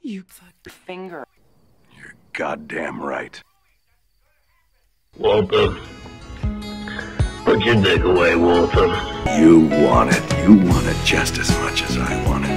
You finger. You're goddamn right. Walter. Put your dick away, Walter. You want it. You want it just as much as I want it.